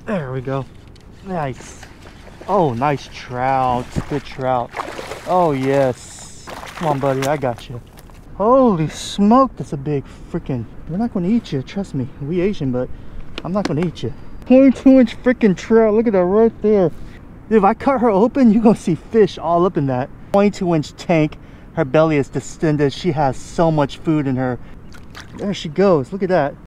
There we go. Nice. Oh, nice trout. Good trout. Oh, yes. Come on, buddy. I got you. Holy smoke. That's a big freaking... We're not going to eat you. Trust me. We Asian, but I'm not going to eat you. 22-inch freaking trout. Look at that right there. If I cut her open, you're going to see fish all up in that. 22-inch tank. Her belly is distended. She has so much food in her. There she goes. Look at that.